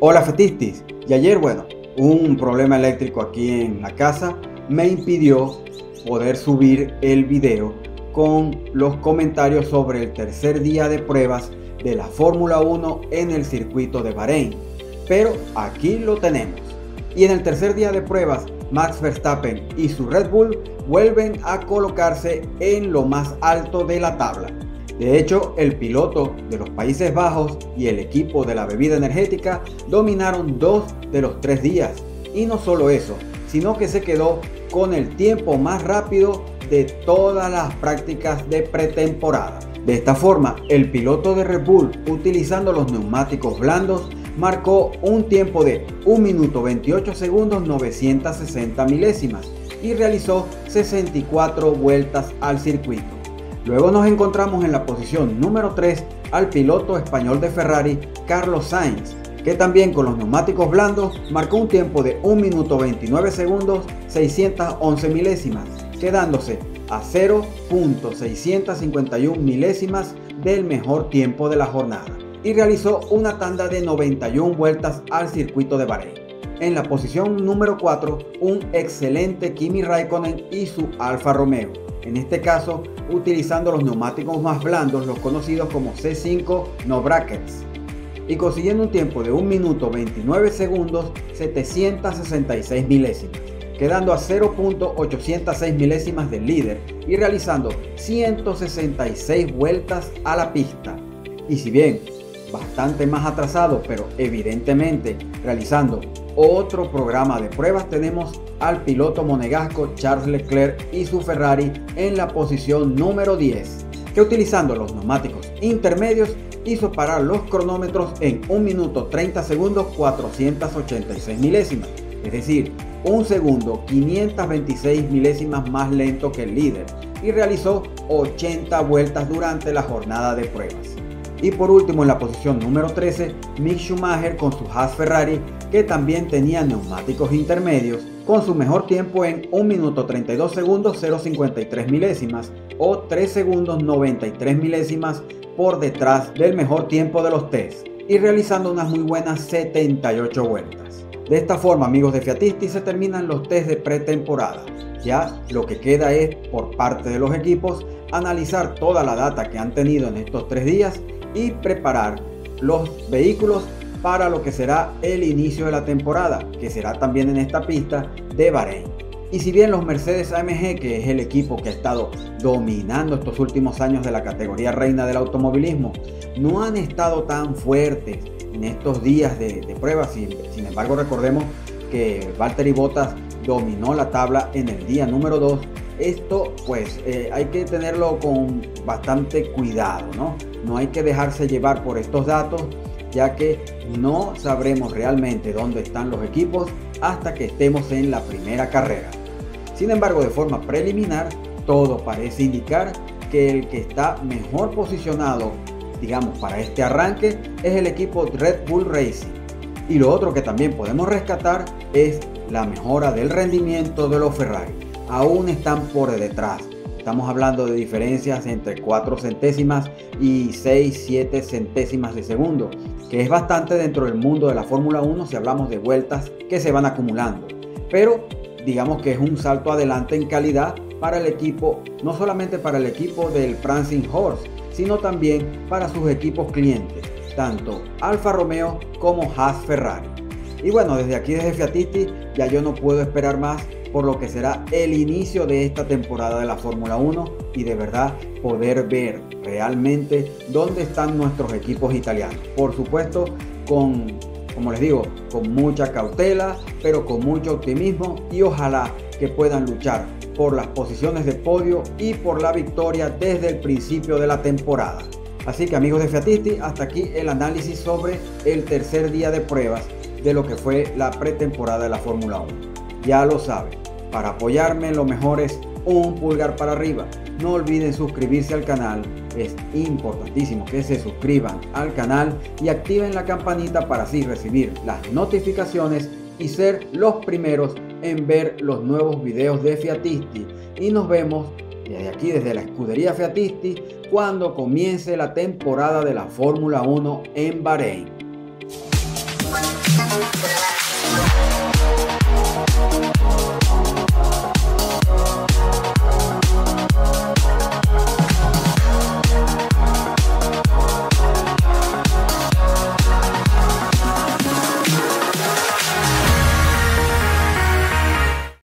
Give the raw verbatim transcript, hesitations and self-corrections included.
Hola Fetistis, y ayer bueno, un problema eléctrico aquí en la casa me impidió poder subir el video con los comentarios sobre el tercer día de pruebas de la Fórmula uno en el circuito de Bahrein, pero aquí lo tenemos. Y en el tercer día de pruebas, Max Verstappen y su Red Bull vuelven a colocarse en lo más alto de la tabla. De hecho, el piloto de los Países Bajos y el equipo de la bebida energética dominaron dos de los tres días. Y no solo eso, sino que se quedó con el tiempo más rápido de todas las prácticas de pretemporada. De esta forma, el piloto de Red Bull, utilizando los neumáticos blandos, marcó un tiempo de un minuto veintiocho segundos novecientos sesenta milésimas y realizó sesenta y cuatro vueltas al circuito. Luego nos encontramos en la posición número tres al piloto español de Ferrari, Carlos Sainz, que también con los neumáticos blandos marcó un tiempo de un minuto veintinueve segundos seiscientos once milésimas, quedándose a cero punto seiscientos cincuenta y uno milésimas del mejor tiempo de la jornada, y realizó una tanda de noventa y una vueltas al circuito de Bahrein. En la posición número cuatro, un excelente Kimi Raikkonen y su Alfa Romeo, en este caso utilizando los neumáticos más blandos, los conocidos como C cinco No Brackets, y consiguiendo un tiempo de un minuto veintinueve segundos setecientos sesenta y seis milésimas, quedando a cero punto ochocientos seis milésimas del líder y realizando ciento sesenta y seis vueltas a la pista. Y si bien bastante más atrasado, pero evidentemente realizando otro programa de pruebas, tenemos al piloto monegasco Charles Leclerc y su Ferrari en la posición número diez, que utilizando los neumáticos intermedios hizo parar los cronómetros en un minuto treinta segundos cuatrocientos ochenta y seis milésimas, es decir, un segundo quinientos veintiséis milésimas más lento que el líder, y realizó ochenta vueltas durante la jornada de pruebas. Y por último, en la posición número trece, Mick Schumacher con su Haas Ferrari, que también tenía neumáticos intermedios, con su mejor tiempo en un minuto treinta y dos segundos cero punto cincuenta y tres milésimas o tres segundos noventa y tres milésimas por detrás del mejor tiempo de los test, y realizando unas muy buenas setenta y ocho vueltas. De esta forma, amigos de Fiatisti, se terminan los test de pretemporada. Ya lo que queda es, por parte de los equipos, analizar toda la data que han tenido en estos tres días y preparar los vehículos para lo que será el inicio de la temporada, que será también en esta pista de Bahrein. Y si bien los Mercedes A M G, que es el equipo que ha estado dominando estos últimos años de la categoría reina del automovilismo, no han estado tan fuertes en estos días de, de pruebas, sin, sin embargo recordemos que Valtteri Bottas dominó la tabla en el día número dos. Esto pues eh, hay que tenerlo con bastante cuidado, ¿no? No hay que dejarse llevar por estos datos, ya que no sabremos realmente dónde están los equipos hasta que estemos en la primera carrera. Sin embargo, de forma preliminar, todo parece indicar que el que está mejor posicionado, digamos, para este arranque es el equipo Red Bull Racing. Y lo otro que también podemos rescatar es la mejora del rendimiento de los Ferrari. Aún están por detrás. Estamos hablando de diferencias entre cuatro centésimas y seis siete centésimas de segundo, que es bastante dentro del mundo de la Fórmula uno si hablamos de vueltas que se van acumulando. Pero digamos que es un salto adelante en calidad para el equipo, no solamente para el equipo del Prancing Horse, sino también para sus equipos clientes, tanto Alfa Romeo como Haas Ferrari. Y bueno, desde aquí, desde Fiatisti, ya yo no puedo esperar más por lo que será el inicio de esta temporada de la Fórmula uno y de verdad poder ver realmente dónde están nuestros equipos italianos. Por supuesto, con, como les digo, con mucha cautela, pero con mucho optimismo, y ojalá que puedan luchar por las posiciones de podio y por la victoria desde el principio de la temporada. Así que, amigos de Fiatisti, hasta aquí el análisis sobre el tercer día de pruebas de lo que fue la pretemporada de la Fórmula uno. Ya lo saben, para apoyarme lo mejor es un pulgar para arriba. No olviden suscribirse al canal, es importantísimo que se suscriban al canal y activen la campanita para así recibir las notificaciones y ser los primeros en ver los nuevos videos de Fiatisti. Y nos vemos desde aquí, desde la escudería Fiatisti, cuando comience la temporada de la Fórmula uno en Bahrein.